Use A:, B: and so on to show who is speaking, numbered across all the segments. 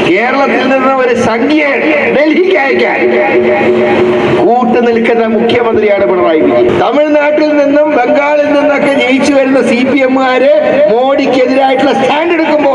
A: കേരളത്തിൽ നിന്ന് ഒരു സംഖ്യ ഡൽഹിക്ക് അയക്കാൻ കൂട്ടുനിൽക്കുന്ന മുഖ്യമന്ത്രിയാണ് പിണറായി വിജയൻ. തമിഴ്നാട്ടിൽ നിന്നും ബംഗാളിൽ നിന്നൊക്കെ ജയിച്ചു വരുന്ന CPM-കാര് മോഡിക്കെതിരായിട്ടുള്ള സ്റ്റാൻഡ് എടുക്കുമ്പോ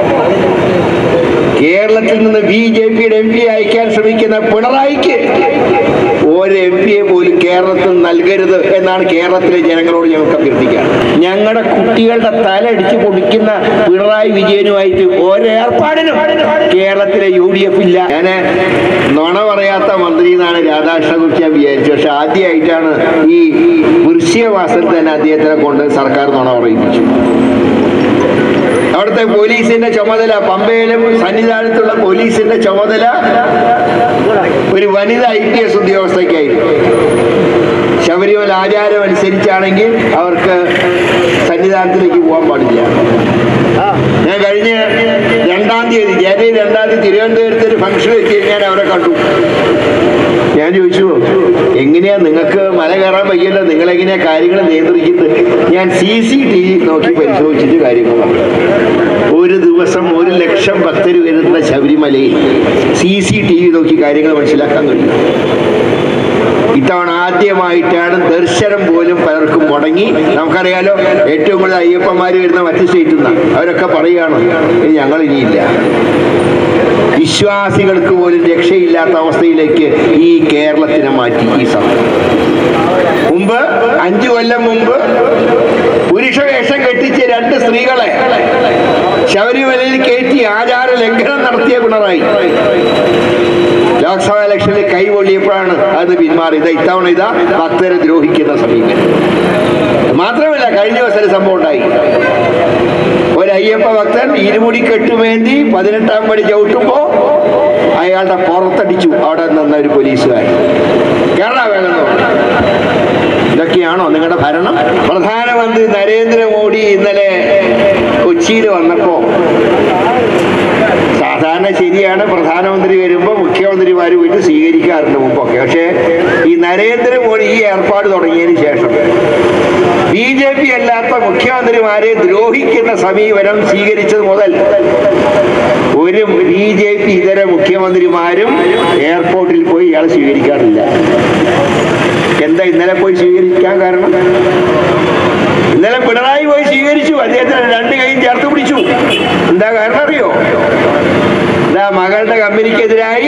A: കേരളത്തിൽ നിന്ന് BJP-യുടെ MP അയക്കാൻ ശ്രമിക്കുന്ന പിണറായിക്ക് ഒരു MP-യെ പോലും കേരളത്തിൽ നൽകരുത് എന്നാണ് കേരളത്തിലെ ജനങ്ങളോട് ഞങ്ങൾക്ക് അഭ്യർത്ഥിക്കാൻ. ഞങ്ങളുടെ കുട്ടികളുടെ തല അടിച്ചു പൊടിക്കുന്ന പിണറായി വിജയനുമായിട്ട് ഒരേർപ്പാടിനും കേരളത്തിലെ UDF ഇല്ല. ഞാൻ നുണ പറയാത്ത മന്ത്രി എന്നാണ് രാധാകൃഷ്ണനെക്കുറിച്ച് ഞാൻ വിചാരിച്ചു. പക്ഷെ ആദ്യമായിട്ടാണ് ഈ വൃശ്ചികമാസത്തിൽ തന്നെ അദ്ദേഹത്തിനെ കൊണ്ട് സർക്കാർ നുണ പറയിപ്പിച്ചു. അവിടുത്തെ പോലീസിന്റെ ചുമതല, പമ്പയിലും സന്നിധാനത്തുള്ള പോലീസിന്റെ ചുമതല ഒരു വനിത IPS ഉദ്യോഗസ്ഥയ്ക്കായിരുന്നു. ശബരിമല ആചാരം അനുസരിച്ചാണെങ്കിൽ അവർക്ക് സന്നിധാനത്തിലേക്ക് പോകാൻ പാടില്ല. ഞാൻ കഴിഞ്ഞ 2-ാം തീയതി ജനുവരി 2-ാം തീയതി തിരുവനന്തപുരത്ത് ഒരു ഫംഗ്ഷൻ വെച്ച് ഞാൻ അവരെ കണ്ടു. ഞാൻ ചോദിച്ചു, എങ്ങനെയാ നിങ്ങൾക്ക് മല കയറാൻ വയ്യല്ലോ, നിങ്ങളെങ്ങനെയാ കാര്യങ്ങൾ നിയന്ത്രിക്കുന്നത്? ഞാൻ CCTV നോക്കി പരിശോധിച്ചിട്ട് കാര്യങ്ങൾ പറഞ്ഞു. ഒരു ദിവസം 1 ലക്ഷം ഭക്തർ വരുന്ന ശബരിമലയിൽ CCTV നോക്കി കാര്യങ്ങൾ മനസ്സിലാക്കാൻ കഴിയും. ഇത്തവണ ആദ്യമായിട്ടാണ് ദർശനം പോലും പലർക്കും മുടങ്ങി. നമുക്കറിയാലോ, ഏറ്റവും കൂടുതൽ അയ്യപ്പന്മാർ വരുന്ന മറ്റു സ്റ്റേറ്റിൽ നിന്നാണ്. അവരൊക്കെ പറയുകയാണ് ഞങ്ങൾ ഇനിയില്ല. വിശ്വാസികൾക്ക് പോലും രക്ഷയില്ലാത്ത അവസ്ഥയിലേക്ക് ഈ കേരളത്തിനെ മാറ്റി ഈ സമയം. മുമ്പ് 5 കൊല്ലം മുമ്പ് പുരുഷവേഷം കെട്ടിച്ച് 2 സ്ത്രീകളെ ശബരിമലയിൽ കയറ്റി ആചാര ലംഘനം നടത്തിയ പിണറായി ലോക്സഭാ ഇലക്ഷനിൽ കൈപൊള്ളിയപ്പോഴാണ് അത് പിന്മാറിയത്. ഇത്തവണ ഇതാ ഭക്തരെ ദ്രോഹിക്കുന്ന സമീപനം. മാത്രമല്ല, കഴിഞ്ഞ ദിവസം സംഭവം ഉണ്ടായി. ഒരു അയ്യപ്പ ഭക്തൻ ഇരുമുടി കെട്ടുമേന്തി 18-ാം പടി ചവിട്ടുമ്പോ അയാളുടെ പുറത്തടിച്ചു അവിടെ നിന്ന ഒരു പോലീസുകാരൻ. കേരള വേണം. ഇതൊക്കെയാണോ നിങ്ങളുടെ ഭരണം? പ്രധാനമന്ത്രി നരേന്ദ്രമോദി ഇന്നലെ കൊച്ചിയിൽ വന്നപ്പോ, സാധാരണ ശരിയാണ്, പ്രധാനമന്ത്രി വരുമ്പോൾ മുഖ്യമന്ത്രിമാർ പോയിട്ട് സ്വീകരിക്കാറുണ്ട് മുമ്പൊക്കെ. പക്ഷേ ഈ നരേന്ദ്രമോദി ഈ ഏർപ്പാട് തുടങ്ങിയതിന് ശേഷം BJP അല്ലാത്ത മുഖ്യമന്ത്രിമാരെ ദ്രോഹിക്കുന്ന സമീപനം സ്വീകരിച്ചത് മുതൽ ഒരു BJP ഇതര മുഖ്യമന്ത്രിമാരും എയർപോർട്ടിൽ പോയി ഇയാളെ സ്വീകരിക്കാറില്ല. എന്താ ഇന്നലെ പോയി സ്വീകരിക്കാൻ കാരണം? ഇന്നലെ പിണറായി പോയി സ്വീകരിച്ചു. അദ്ദേഹത്തിന് 2 കൈയും ചേർത്ത് പിടിച്ചു. എന്താ കാരണം അറിയോ? എന്താ, മകളുടെ കമ്പനിക്കെതിരായി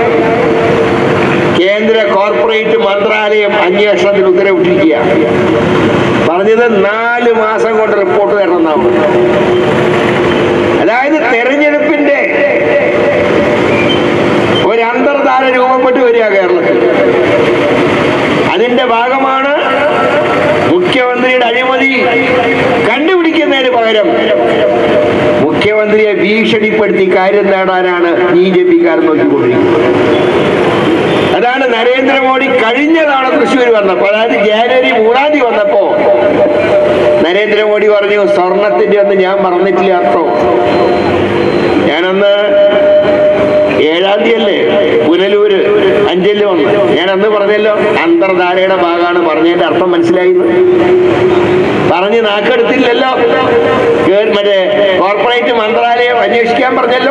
A: കേന്ദ്ര കോർപ്പറേറ്റ് മന്ത്രാലയം അന്വേഷണത്തിന് ഉത്തരവിട്ടിരിക്കുക. പറഞ്ഞത് 4 മാസം കൊണ്ട് റിപ്പോർട്ട് തരണമെന്നാണ്. അതായത് തെരഞ്ഞെടുപ്പിന്റെ ഒരു അന്തർധാര രൂപപ്പെട്ടു വരിക കേരളത്തിൽ. അതിന്റെ ഭാഗമാണ് മുഖ്യമന്ത്രിയുടെ അഴിമതി കണ്ടുപിടിക്കുന്നതിന് പകരം മുഖ്യമന്ത്രിയെ ഭീഷണിപ്പെടുത്തി കാര്യം നേടാനാണ് BJP-ക്കാർ നോക്കിക്കൊണ്ടിരിക്കുന്നത്. അതാണ് നരേന്ദ്രമോദി കഴിഞ്ഞ തവണ തൃശ്ശൂർ വന്നപ്പോൾ, അതായത് ജനുവരി 3-ാം തീയതി വന്നപ്പോ നരേന്ദ്രമോദി പറഞ്ഞു, സ്വർണത്തിന്റെ ഒന്നും ഞാൻ പറഞ്ഞിട്ടില്ല അർത്ഥം. ഞാനന്ന് 7-ാം തീയതി അല്ലേ പുനലൂര് അഞ്ചലിൽ വന്നു. ഞാൻ അന്ന് പറഞ്ഞല്ലോ അന്തർധാരയുടെ ഭാഗമാണ് പറഞ്ഞതിന്റെ അർത്ഥം മനസ്സിലായി. പറഞ്ഞ് നാക്കെടുത്തില്ലല്ലോ. മറ്റേ കോർപ്പറേറ്റ് മന്ത്രാലയം അന്വേഷിക്കാൻ പറഞ്ഞല്ലോ.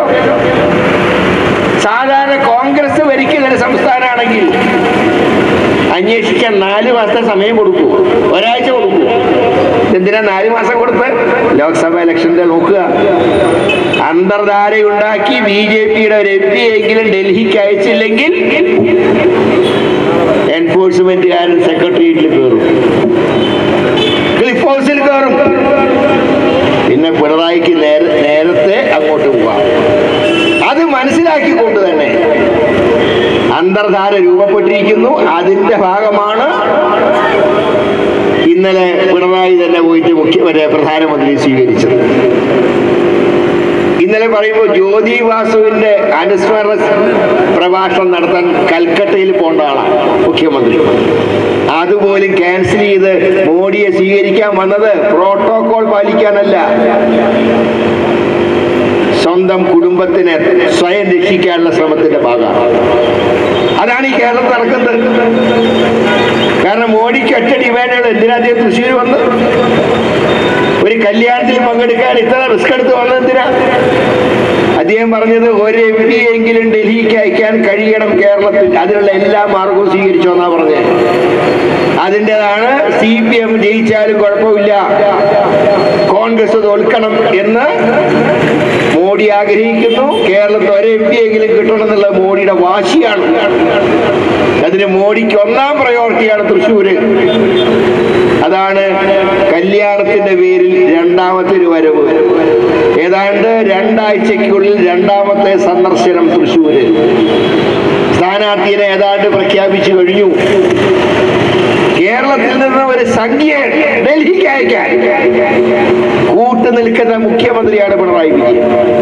A: സാധാരണ കോൺഗ്രസ് ഭരിക്കുന്ന ഒരു സംസ്ഥാനമാണെങ്കിൽ അന്വേഷിക്കാൻ 4 മാസത്തെ സമയം കൊടുക്കൂ, ഒരാഴ്ച കൊടുക്കൂ. എന്തിനാ 4 മാസം കൊടുത്ത്? ലോക്സഭാ ഇലക്ഷന്റെ നോക്കുക. അന്തർധാരയുണ്ടാക്കി BJP-യുടെ ഒരു MP എങ്കിലും ഡൽഹിക്ക് അയച്ചില്ലെങ്കിൽ എൻഫോഴ്സ്മെന്റുകാരൻ സെക്രട്ടേറിയറ്റിൽ കയറും, ക്ലിഫ് ഹൗസിൽ കയറും. പിന്നെ പിണറായിക്ക് നേരത്തെ അങ്ങോട്ട് പോവാം. അത് മനസ്സിലാക്കിക്കൊണ്ട് തന്നെ അന്തർധാര രൂപപ്പെട്ടിരിക്കുന്നു. അതിന്റെ ഭാഗമാണ് ഇന്നലെ പിണറായി തന്നെ പോയിട്ട് പ്രധാനമന്ത്രി സ്വീകരിച്ചത്. ഇന്നലെ പറയുമ്പോൾ ജ്യോതി വാസുവിന്റെ അനുസ്മരണ പ്രഭാഷണം നടത്താൻ കൽക്കട്ടയിൽ പോകേണ്ട ആളാണ് മുഖ്യമന്ത്രി. അതുപോലും ക്യാൻസൽ ചെയ്ത് മോഡിയെ സ്വീകരിക്കാൻ വന്നത് പ്രോട്ടോകോൾ പാലിക്കാനല്ല, സ്വന്തം കുടുംബത്തിനെ സ്വയം രക്ഷിക്കാനുള്ള ശ്രമത്തിന്റെ ഭാഗമാണ്. അതാണ് ഈ കേരളത്തിൽ നടക്കുന്നത്. കാരണം മോഡിക്ക് ഒറ്റ ഡിമാൻഡുകൾ. എന്തിനാ അദ്ദേഹം തൃശ്ശൂർ വന്ന് ഒരു കല്യാണത്തിൽ പങ്കെടുക്കാൻ ഇത്ര റിസ്ക് എടുത്ത് വന്നത്? എന്തിനാ? അദ്ദേഹം പറഞ്ഞത് ഒരു MP എങ്കിലും ഡൽഹിക്ക് അയക്കാൻ കഴിയണം കേരളത്തിൽ, അതിനുള്ള എല്ലാ മാർഗവും സ്വീകരിച്ചോ എന്നാ പറഞ്ഞത്. അതിൻ്റെതാണ് CPM ജയിച്ചാലും കുഴപ്പമില്ല, കോൺഗ്രസ് തോൽക്കണം എന്ന് മോഡി ആഗ്രഹിക്കുന്നു. കേരളത്തിൽ ഒരു MP എങ്കിലും കിട്ടണം എന്നുള്ള മോഡിയുടെ വാശിയാണ്. അതിന് മോഡിക്ക് ഒന്നാം പ്രയോറിറ്റിയാണ് തൃശ്ശൂര്. അതാണ് കല്യാണത്തിന്റെ പേരിൽ രണ്ടാമത്തെ ഒരു വരവ്. ഏതാണ്ട് 2 ആഴ്ചയ്ക്കുള്ളിൽ രണ്ടാമത്തെ സന്ദർശനം തൃശ്ശൂര്. സ്ഥാനാർത്ഥിയെ ഏതാണ്ട് പ്രഖ്യാപിച്ചു കഴിഞ്ഞു. കേരളത്തിൽ നിന്ന് ഒരു സംഖ്യ ഡൽഹിക്ക് അയക്കാൻ കൂട്ടുനിൽക്കുന്ന മുഖ്യമന്ത്രിയാണ് പിണറായി വിജയൻ.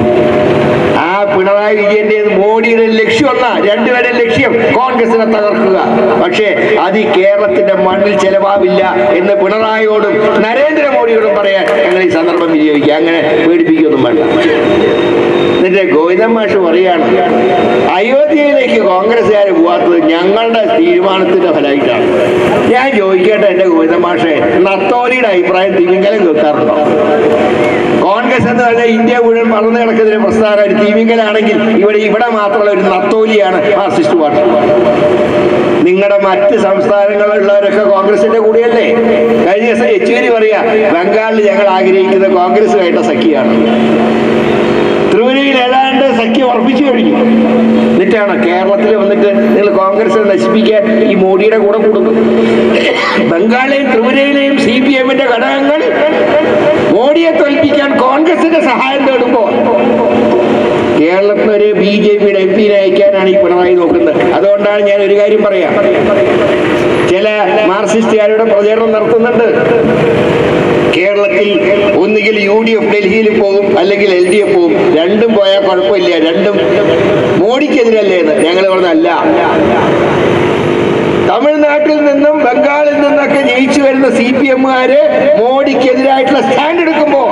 A: ആ പിണറായി വിജയന്റെ മോഡിയുടെ ലക്ഷ്യം ഒന്നാ, രണ്ടുപേരുടെ ലക്ഷ്യം കോൺഗ്രസിനെ തകർക്കുക. പക്ഷേ അത് ഈ കേരളത്തിന്റെ മണ്ണിൽ ചെലവാവില്ല എന്ന് പിണറായിയോടും നരേന്ദ്രമോദിയോടും പറയാൻ ഞങ്ങൾ ഈ സന്ദർഭം വിനിയോഗിക്കുക. അങ്ങനെ പേടിപ്പിക്കൊന്നും വേണ്ട. എന്നിട്ട് ഗോവിന്ദൻ മാഷ് പറയാണ്, അയോധ്യയിലേക്ക് കോൺഗ്രസ്സുകാർ പോവാത്തത് ഞങ്ങളുടെ തീരുമാനത്തിന്റെ ഫലമായിട്ടാണ്. ഞാൻ ചോദിക്കട്ടെ എന്റെ ഗോവിന്ദൻ മാഷെ, നത്തോലിയുടെ അഭിപ്രായം തിമിംഗലം കേൾക്കാറുണ്ടോ? കോൺഗ്രസ് എന്ന് പറഞ്ഞാൽ ഇന്ത്യ മുഴുവൻ വളർന്നു കിടക്കുന്ന പ്രസ്ഥാനം. ഒരു തിമിംഗലാണെങ്കിൽ ഇവിടെ മാത്രമുള്ള ഒരു നത്തോലിയാണ് മാർക്സിസ്റ്റ് പാർട്ടി. നിങ്ങളുടെ മറ്റ് സംസ്ഥാനങ്ങളിലുള്ളവരൊക്കെ കോൺഗ്രസിന്റെ കൂടെയല്ലേ? കഴിഞ്ഞ ദിവസം യെച്ചൂരി പറയാ, ബംഗാളിൽ ഞങ്ങൾ ആഗ്രഹിക്കുന്ന കോൺഗ്രസുമായിട്ട് സഖ്യമാണ്. ത്രിപുരയിൽ ഏതാണ്ട് സഖ്യം ഉറപ്പിച്ചു കഴിഞ്ഞു. എന്നിട്ടാണ് കേരളത്തിൽ വന്നിട്ട് നിങ്ങൾ കോൺഗ്രസിനെ നശിപ്പിക്കാൻ ഈ മോഡിയുടെ കൂടെ കൊടുക്കും. ബംഗാളിലെയും ത്രിപുരയിലെയും CPM-ന്റെ ഘടകങ്ങൾ മോഡിയെ തോൽപ്പിക്കാൻ കോൺഗ്രസിന്റെ സഹായം തേടുമ്പോൾ കേരളത്തിൽ ഒരു BJP-യുടെ MP-നെ അയക്കാനാണ് ഈ പിണറായി നോക്കുന്നത്. അതുകൊണ്ടാണ് ഞാൻ ഒരു കാര്യം പറയാം. ചില മാർക്സിസ്റ്റുകാരുടെ പ്രചരണം നടത്തുന്നുണ്ട്. കേരളത്തിൽ ഒന്നുകിൽ UDF ഡൽഹിയിൽ പോകും, അല്ലെങ്കിൽ LDF പോകും. രണ്ടും പോയാൽ കുഴപ്പമില്ല, രണ്ടും മോഡിക്കെതിരല്ലേ എന്ന് ഞങ്ങൾ പറഞ്ഞല്ല. തമിഴ്നാട്ടിൽ നിന്നും ബംഗാളിൽ നിന്നൊക്കെ ജയിച്ചു വരുന്ന CPM-കാര് മോഡിക്കെതിരായിട്ടുള്ള സ്റ്റാൻഡ് എടുക്കുമ്പോ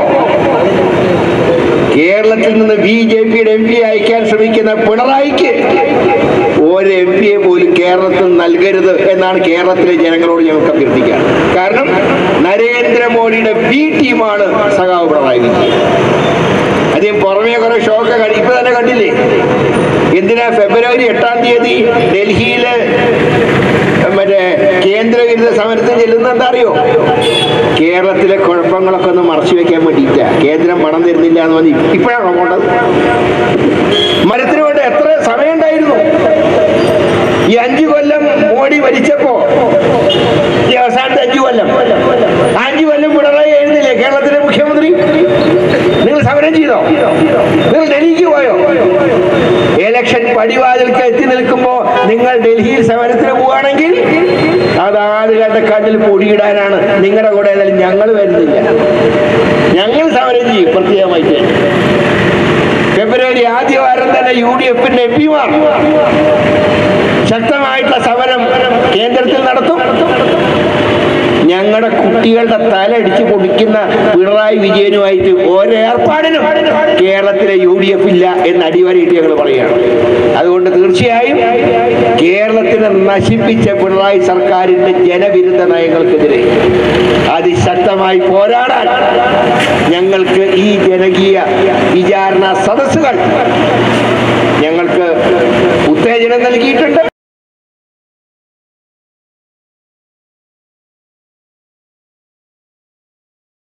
A: കേരളത്തിൽ നിന്ന് BJP-യുടെ MP അയക്കാൻ ശ്രമിക്കുന്ന പിണറായിക്ക് ഒരു MP-യെ പോലും കേരളത്തിൽ നൽകരുത് എന്നാണ് കേരളത്തിലെ ജനങ്ങളോട് ഞങ്ങൾക്ക് അഭ്യർത്ഥിക്കാൻ. കാരണം നരേന്ദ്രമോദിയുടെ B ടീമാണ് സഖാവ് പിണറായി വിജയൻ. അദ്ദേഹം പുറമേ കുറെ ഷോക്ക് ഇപ്പൊ തന്നെ കണ്ടില്ലേ? എന്തിനാ ഫെബ്രുവരി 8-ാം തീയതി ഡൽഹിയില് മറ്റേ കേന്ദ്രവിരുദ്ധ സമരത്തിന് ചെല്ലുന്നത് എന്താ അറിയോ? കേരളത്തിലെ കുഴപ്പങ്ങളൊക്കെ ഒന്ന് മറച്ചു വെക്കാൻ വേണ്ടിയിട്ടാ. കേന്ദ്രം പണം തരുന്നില്ല എന്ന് പറഞ്ഞ് ഇപ്പോഴാണോ പോണ്ടത്? മരത്തിന് വേണ്ട എത്ര സമയം ഉണ്ടായിരുന്നു? ഈ 5 കൊല്ലം മോഡി ഭരിച്ചപ്പോ, ഈ അവസാനത്തെ 5 കൊല്ലം 5 കൊല്ലം പിണറായി ആയിരുന്നില്ലേ കേരളത്തിലെ മുഖ്യമന്ത്രി? നിങ്ങൾ സമരം ചെയ്തോ? നിങ്ങൾ ഡൽഹിക്ക് പോയോ? ഇലക്ഷൻ പടിവാതിൽക്ക് എത്തി നിൽക്കുമ്പോ നിങ്ങൾ ഡൽഹിയിൽ സമരത്തിന് പോവുകയാണെങ്കിൽ അതാളുകളുടെ കണ്ണിൽ പൊടിയിടാനാണ് നിങ്ങളുടെ കൂടെ. ഏതായാലും ഞങ്ങൾ വരുന്നില്ല, ഞങ്ങൾ സമരം ചെയ്യും പ്രത്യേകമായിട്ട്. ഫെബ്രുവരി ആദ്യ വാരം തന്നെ UDF-ന്റെ MP-മാർ ശക്തമായിട്ടുള്ള സമരം കേന്ദ്രത്തിൽ നടത്തും. ഞങ്ങളുടെ കുട്ടികളുടെ തല അടിച്ചു പൊടിക്കുന്ന പിണറായി വിജയനുമായിട്ട് ഒരേർപ്പാടിനും കേരളത്തിലെ UDF ഇല്ല എന്ന് അടിവരയിട്ട് ഞങ്ങൾ പറയുകയാണ്. അതുകൊണ്ട് തീർച്ചയായും കേരളത്തിനെ നശിപ്പിച്ച പിണറായി സർക്കാരിന്റെ ജനവിരുദ്ധ നയങ്ങൾക്കെതിരെ അതിശക്തമായി പോരാടാൻ ഞങ്ങൾക്ക് ഈ ജനകീയ വിചാരണ സദസ്സുകൾ ഞങ്ങൾക്ക് ഉത്തേജനം നൽകിയിട്ടുണ്ട്.